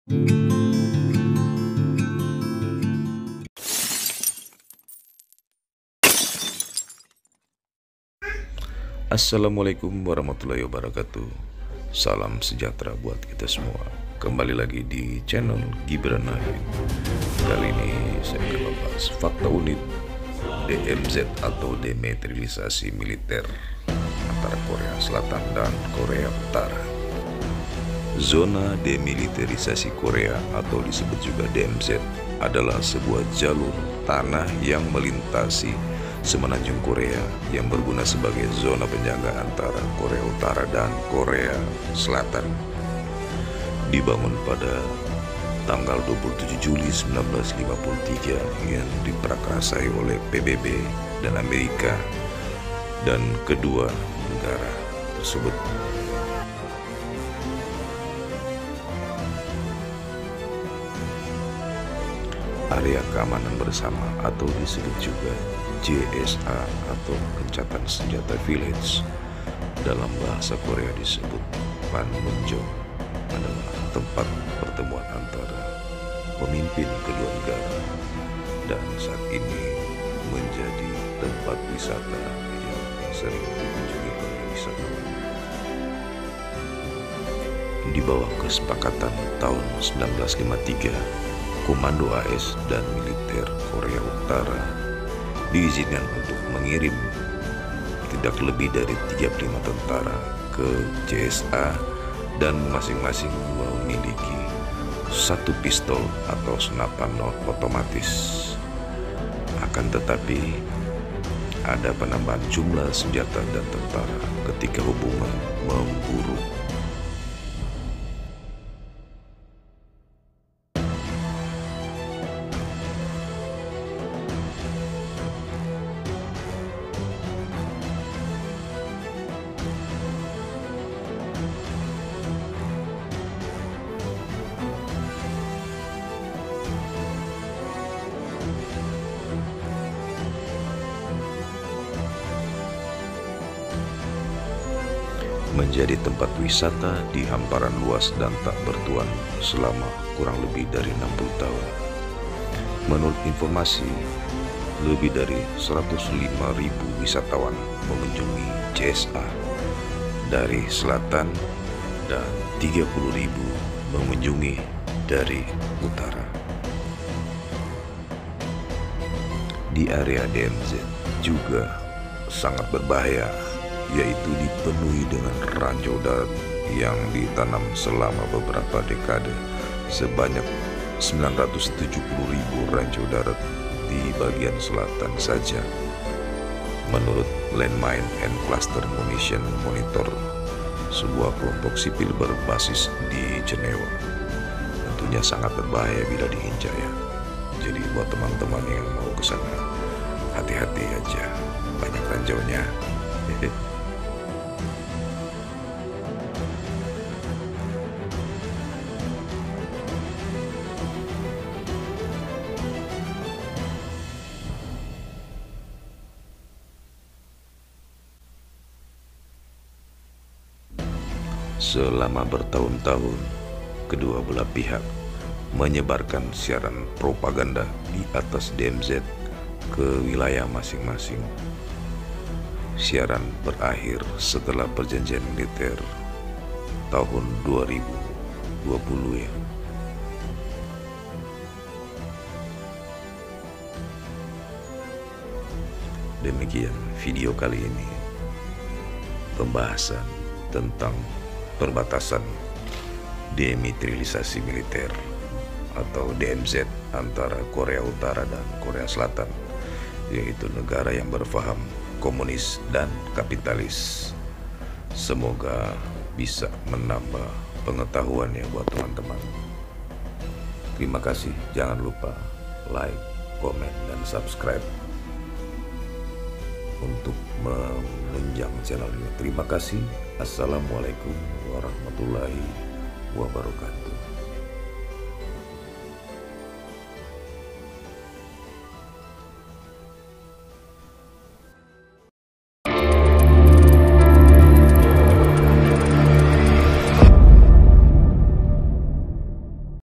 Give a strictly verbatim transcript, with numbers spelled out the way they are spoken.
Assalamualaikum warahmatullahi wabarakatuh. Salam sejahtera buat kita semua. Kembali lagi di channel Gibran Nahid. Kali ini saya akan membahas fakta unik D M Z atau dematerialisasi militer antara Korea Selatan dan Korea Utara. Zona demilitarisasi Korea atau disebut juga D M Z adalah sebuah jalur tanah yang melintasi semenanjung Korea yang berguna sebagai zona penjaga antara Korea Utara dan Korea Selatan. Dibangun pada tanggal dua puluh tujuh Juli seribu sembilan ratus lima puluh tiga yang diprakarsai oleh P B B dan Amerika dan kedua negara tersebut. Area keamanan bersama atau disebut juga J S A atau Gencatan Senjata Village dalam bahasa Korea disebut Panmunjom adalah tempat pertemuan antara pemimpin kedua negara dan saat ini menjadi tempat wisata yang sering dikunjungi oleh wisatawan. Di bawah kesepakatan tahun seribu sembilan ratus lima puluh tiga, Komando A S dan militer Korea Utara diizinkan untuk mengirim tidak lebih dari tiga puluh lima tentara ke J S A dan masing-masing memiliki satu pistol atau senapan otomatis. Akan tetapi ada penambahan jumlah senjata dan tentara ketika hubungan memburuk. Menjadi tempat wisata di hamparan luas dan tak bertuan selama kurang lebih dari enam puluh tahun. Menurut informasi, lebih dari seratus lima ribu wisatawan mengunjungi J S A dari selatan dan tiga puluh ribu mengunjungi dari utara. Di area D M Z juga sangat berbahaya, yaitu dipenuhi dengan ranjau darat yang ditanam selama beberapa dekade. Sebanyak sembilan ratus tujuh puluh ribu ranjau darat di bagian selatan saja, menurut Landmine and Cluster Munition Monitor, sebuah kelompok sipil berbasis di Jenewa. Tentunya sangat berbahaya bila diinjak ya. Jadi buat teman-teman yang mau ke sana, hati-hati aja, banyak ranjaunya. Selama bertahun-tahun, kedua belah pihak menyebarkan siaran propaganda di atas D M Z ke wilayah masing-masing. Siaran berakhir setelah perjanjian militer tahun dua ribu dua puluh ya. Demikian video kali ini, pembahasan tentang perbatasan dematerialisasi militer atau D M Z antara Korea Utara dan Korea Selatan, yaitu negara yang berpaham komunis dan kapitalis. Semoga bisa menambah pengetahuan ya buat teman-teman. Terima kasih, jangan lupa like, komen, dan subscribe untuk menunjang channel ini. Terima kasih. Assalamualaikum warahmatullahi wabarakatuh.